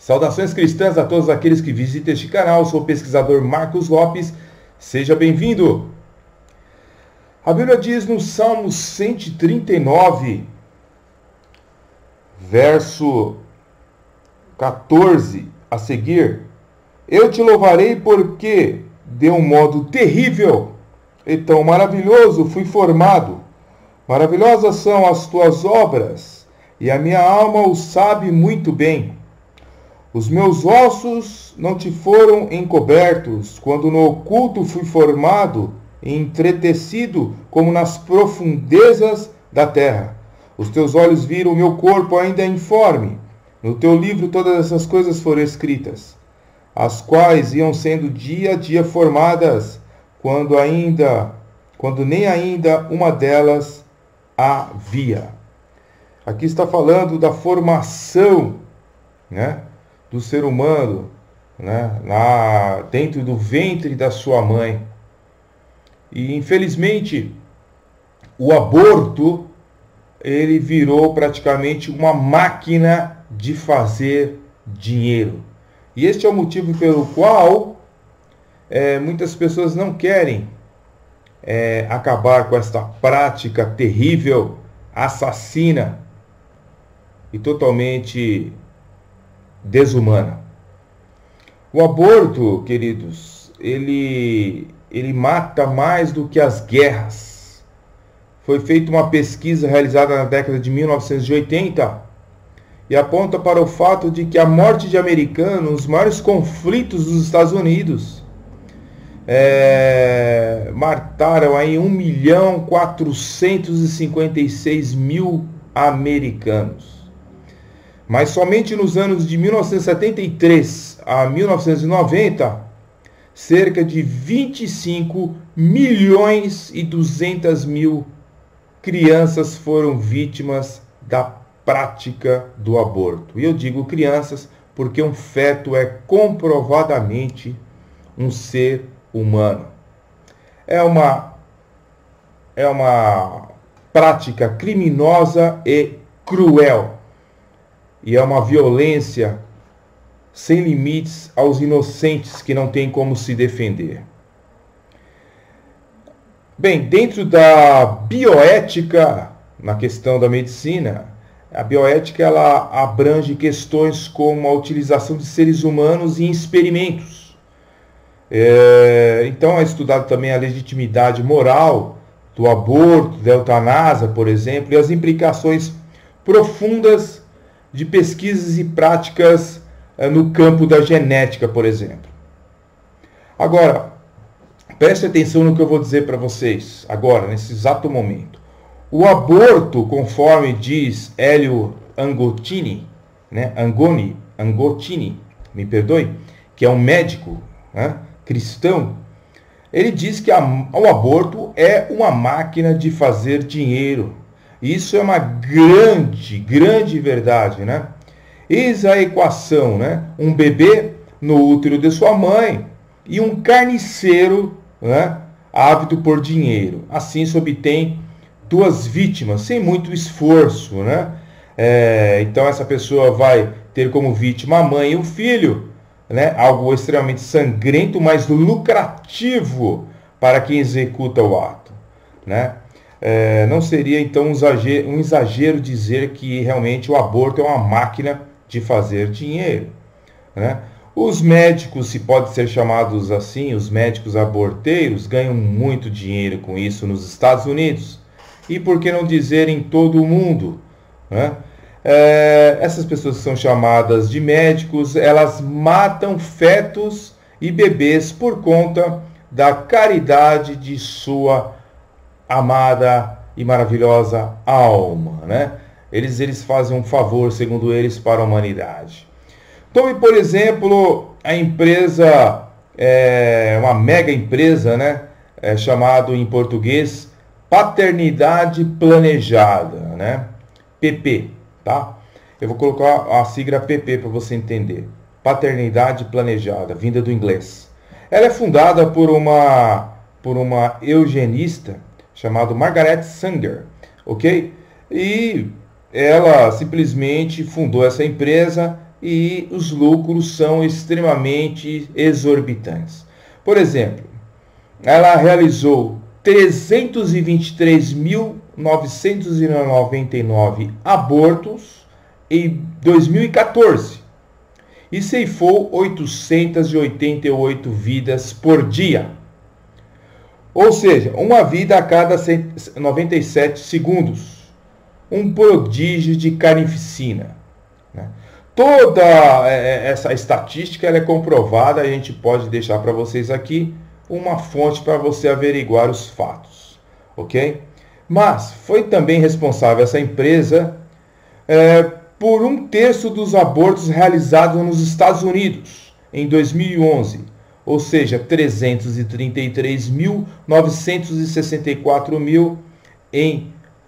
Saudações cristãs a todos aqueles que visitam este canal. Sou o pesquisador Marcos Lopes. Seja bem-vindo. A Bíblia diz no Salmo 139, verso 14 a seguir: Eu te louvarei porque de um modo terrível e tão maravilhoso fui formado. Maravilhosas são as tuas obras, e a minha alma o sabe muito bem. Os meus ossos não te foram encobertos, quando no oculto fui formado e entretecido como nas profundezas da terra. Os teus olhos viram o meu corpo ainda informe. No teu livro todas essas coisas foram escritas, as quais iam sendo dia a dia formadas, quando nem ainda uma delas havia. Aqui está falando da formação, do ser humano, dentro do ventre da sua mãe. E infelizmente o aborto ele virou praticamente uma máquina de fazer dinheiro. E este é o motivo pelo qual muitas pessoas não querem acabar com esta prática terrível, assassina e totalmente desumana. O aborto, queridos, ele mata mais do que as guerras. Foi feita uma pesquisa realizada na década de 1980 e aponta para o fato de que a morte de americanos, os maiores conflitos dos Estados Unidos, mataram aí 1.456.000 americanos. Mas somente nos anos de 1973 a 1990, cerca de 25.200.000 crianças foram vítimas da prática do aborto. E eu digo crianças porque um feto é comprovadamente um ser humano. É uma prática criminosa e cruel. E é uma violência sem limites aos inocentes que não têm como se defender. Bem, dentro da bioética, na questão da medicina, a bioética ela abrange questões como a utilização de seres humanos em experimentos. Então é estudado também a legitimidade moral do aborto, da eutanásia, por exemplo, e as implicações profundas de pesquisas e práticas no campo da genética, por exemplo. Agora, preste atenção no que eu vou dizer para vocês agora, nesse exato momento. O aborto, conforme diz Hélio Angotini, Angotini, me perdoe, que é um médico cristão, ele diz que o aborto é uma máquina de fazer dinheiro. Isso é uma grande verdade, Eis a equação, Um bebê no útero de sua mãe e um carniceiro, ávido por dinheiro. Assim se obtém duas vítimas, sem muito esforço, Então essa pessoa vai ter como vítima a mãe e o filho, Algo extremamente sangrento, mas lucrativo para quem executa o ato, Não seria então um exagero dizer que realmente o aborto é uma máquina de fazer dinheiro, Os médicos, se pode ser chamados assim, os médicos aborteiros ganham muito dinheiro com isso nos Estados Unidos. E por que não dizer em todo o mundo? Essas pessoas que são chamadas de médicos, elas matam fetos e bebês por conta da caridade de sua amada e maravilhosa alma, Eles fazem um favor, segundo eles, para a humanidade. Tome, por exemplo, a empresa, uma mega empresa, chamado em português Paternidade Planejada, PP, tá? Eu vou colocar a sigla PP para você entender. Paternidade Planejada, vinda do inglês. Ela é fundada por uma eugenista chamada Margaret Sanger, ok? E ela simplesmente fundou essa empresa e os lucros são extremamente exorbitantes. Por exemplo, ela realizou 323.999 abortos em 2014 e ceifou 888 vidas por dia. Ou seja, uma vida a cada 97 segundos. Um prodígio de carnificina, né? Toda essa estatística ela é comprovada, a gente pode deixar para vocês aqui uma fonte para você averiguar os fatos, ok? Mas foi também responsável essa empresa por 1/3 dos abortos realizados nos Estados Unidos em 2011, ou seja, 333.964 em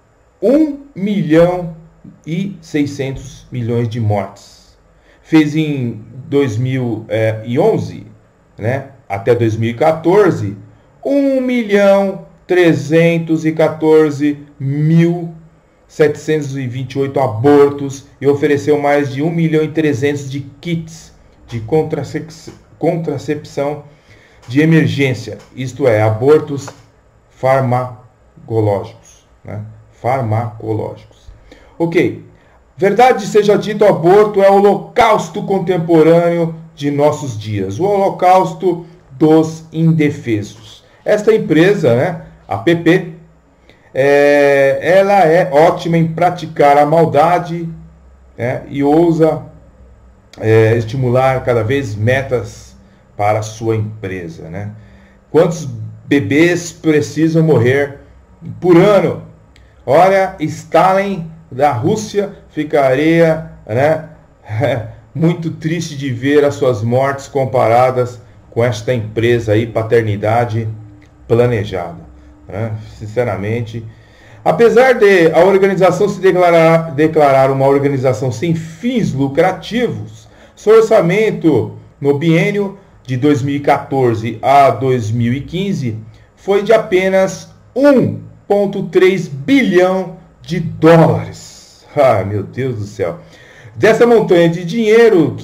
1.600.000.000 de mortes. Fez em 2011, né, até 2014, 1.314.728 abortos e ofereceu mais de 1.300.000 de kits de contracepção de emergência, isto é, abortos farmacológicos, né? Farmacológicos. Ok, verdade seja dito, o aborto é o holocausto contemporâneo de nossos dias, o holocausto dos indefesos. Esta empresa, né, a PP, ela é ótima em praticar a maldade, né, e ousa estimular cada vez metas para a sua empresa, né? Quantos bebês precisam morrer por ano? Olha, Stalin da Rússia ficaria, né, muito triste de ver as suas mortes comparadas com esta empresa aí, paternidade planejada, né? Sinceramente, apesar de a organização se declarar uma organização sem fins lucrativos, seu orçamento no biênio de 2014 a 2015 foi de apenas 1,3 bilhão de dólares. Ai, meu Deus do céu. Dessa montanha de dinheiro,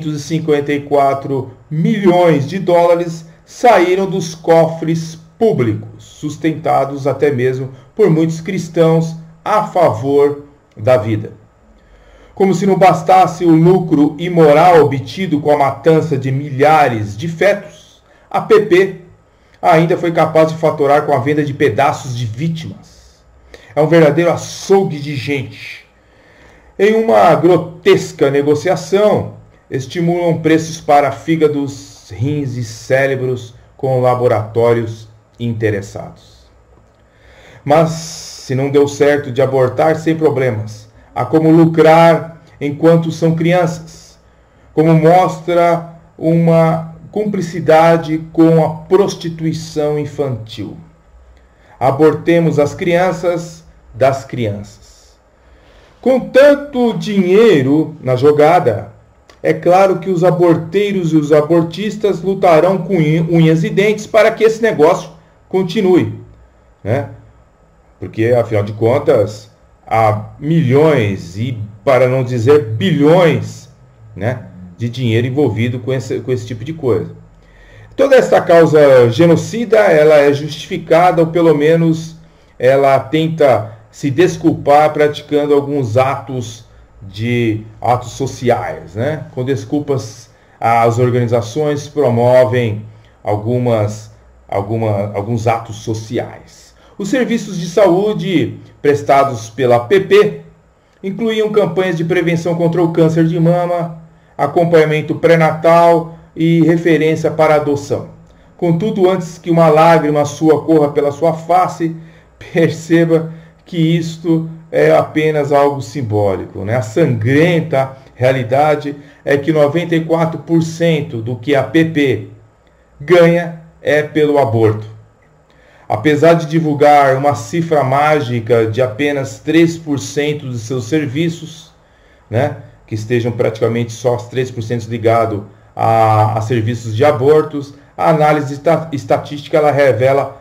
554 milhões de dólares saíram dos cofres públicos, sustentados até mesmo por muitos cristãos a favor da vida. Como se não bastasse o lucro imoral obtido com a matança de milhares de fetos, a PP ainda foi capaz de faturar com a venda de pedaços de vítimas. É um verdadeiro açougue de gente. Em uma grotesca negociação, estimulam preços para fígados, rins e cérebros com laboratórios interessados. Mas, se não deu certo de abortar, sem problemas. Há como lucrar enquanto são crianças, como mostra uma cumplicidade com a prostituição infantil. Abortemos as crianças das crianças. Com tanto dinheiro na jogada, é claro que os aborteiros e os abortistas lutarão com unhas e dentes para que esse negócio continue, né? Porque, afinal de contas, há milhões e, para não dizer bilhões, né, de dinheiro envolvido com esse tipo de coisa. Toda essa causa genocida, ela é justificada, ou pelo menos ela tenta se desculpar praticando alguns atos sociais, né? Com desculpas, as organizações promovem alguns atos sociais. Os serviços de saúde prestados pela PP incluíam campanhas de prevenção contra o câncer de mama, acompanhamento pré-natal e referência para adoção. Contudo, antes que uma lágrima sua corra pela sua face, perceba que isto é apenas algo simbólico, né? A sangrenta realidade é que 94% do que a PP ganha é pelo aborto. Apesar de divulgar uma cifra mágica de apenas 3% dos seus serviços, né, que estejam praticamente só os 3% ligados a serviços de abortos, a análise estatística ela revela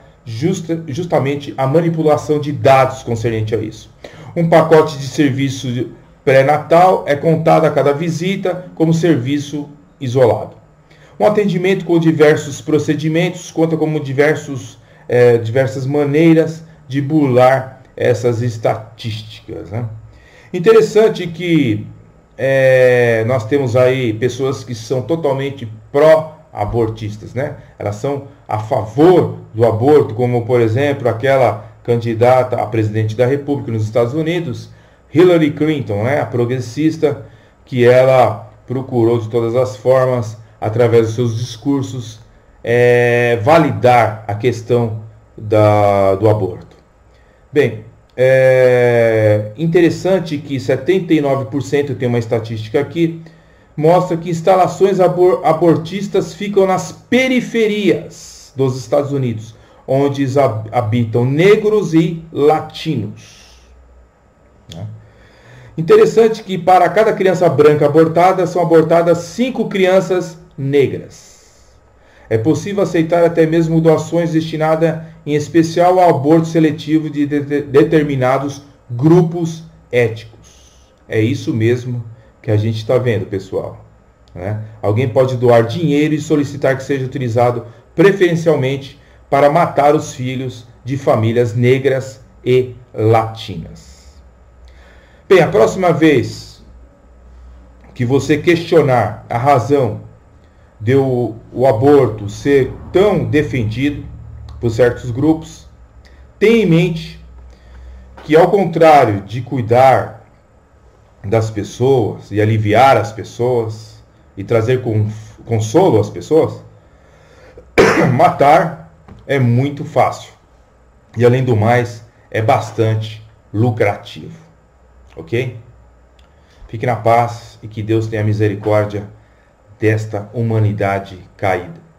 justamente a manipulação de dados concernente a isso. Um pacote de serviços pré-natal é contado a cada visita como serviço isolado. Um atendimento com diversos procedimentos conta como diversas maneiras de burlar essas estatísticas, né? Interessante que nós temos aí pessoas que são totalmente pró-abortistas, né? Elas são a favor do aborto, como por exemplo aquela candidata a presidente da República nos Estados Unidos, Hillary Clinton, né? A progressista, que ela procurou de todas as formas, através dos seus discursos, validar a questão do aborto. Bem, interessante que 79%, tem uma estatística aqui, mostra que instalações abortistas ficam nas periferias dos Estados Unidos, onde habitam negros e latinos. Interessante que para cada criança branca abortada, são abortadas 5 crianças negras. É possível aceitar até mesmo doações destinadas em especial ao aborto seletivo de determinados grupos étnicos. É isso mesmo que a gente está vendo, pessoal, né? Alguém pode doar dinheiro e solicitar que seja utilizado preferencialmente para matar os filhos de famílias negras e latinas. Bem, a próxima vez que você questionar a razão de o aborto ser tão defendido por certos grupos, tenha em mente que, ao contrário de cuidar das pessoas e aliviar as pessoas e trazer consolo às pessoas, matar é muito fácil e, além do mais, é bastante lucrativo. Ok? Fique na paz e que Deus tenha misericórdia desta humanidade caída.